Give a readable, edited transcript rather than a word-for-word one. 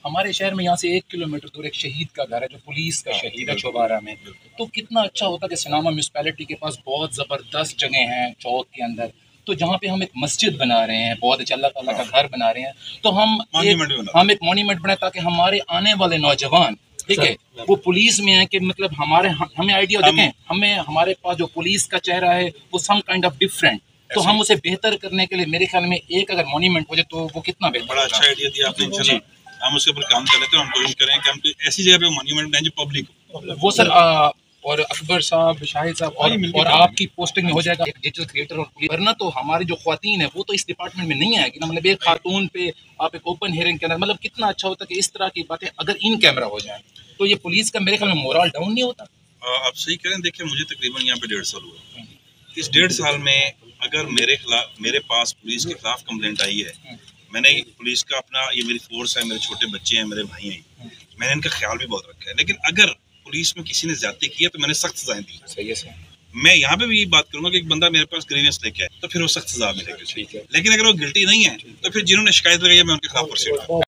हमारे शहर में यहाँ से 1 किलोमीटर दूर एक शहीद का घर है जो पुलिस का शहीद है चौबारा में। तो कितना अच्छा होता कि सनामा म्यूनसिपैलिटी के पास बहुत ज़बरदस्त जगह हैं चौक के अंदर, तो जहाँ पे हम एक मस्जिद बना रहे हैं, बहुत अच्छा अल्लाह ताला का घर बना रहे हैं, तो हम एक मॉन्यूमेंट बनाए ताकि हमारे आने वाले नौजवान, ठीक है, वो पुलिस में है कि मतलब हमें आइडिया देखें, हमें हमारे पास जो पुलिस का चेहरा है वो सम काइंड ऑफ डिफरेंट, तो हम उसे बेहतर करने के लिए मेरे ख्याल में एक अगर मॉन्यूमेंट हो जाए तो वो कितना बेहतर। बड़ा अच्छा आइडिया दिया आपने, इंशाल्लाह हम उसके ऊपर काम कर लेते हैं। हम कोशिश करें कि हम ऐसी जगह पे मॉन्यूमेंट बनाएं जो पब्लिक वो सर और अकबर साहब, शाहिद साहब और आपकी पोस्टिंग में हो जाएगा एक डिजिटल क्रिएटर और वरना तो हमारी जो ख्वातीन है वो तो इस डिपार्टमेंट में नहीं आएगी ना। मतलब एक खातून पे आप एक ओपन हियरिंग के अंदर, मतलब कितना अच्छा होता कि इस तरह की बातें अगर इन कैमरा हो जाए तो ये पुलिस का मेरे ख्याल में मोरल डाउन नहीं होता। आप सही करें, देखिए मुझे तकरीबन यहाँ पे 1.5 साल हुआ। इस 1.5 साल में अगर मेरे पास पुलिस के खिलाफ कंप्लेंट आई है, मैंने पुलिस का अपना, ये मेरी फोर्स है, मेरे छोटे बच्चे हैं, मेरे भाई हैं, मैंने इनका ख्याल भी बहुत रखा है। लेकिन अगर पुलिस में किसी ने ज्यादती की है तो मैंने सख्त सजाएं दी। सही है सर। मैं यहाँ पे भी ये बात करूंगा कि एक बंदा मेरे पास ग्रीवेंस लेके आए तो फिर वो सख्त सजा मिलेगी। लेकिन अगर वो गिल्टी नहीं है तो फिर जिन्होंने शिकायत लगाई है मैं उनके खिलाफ प्रोसीड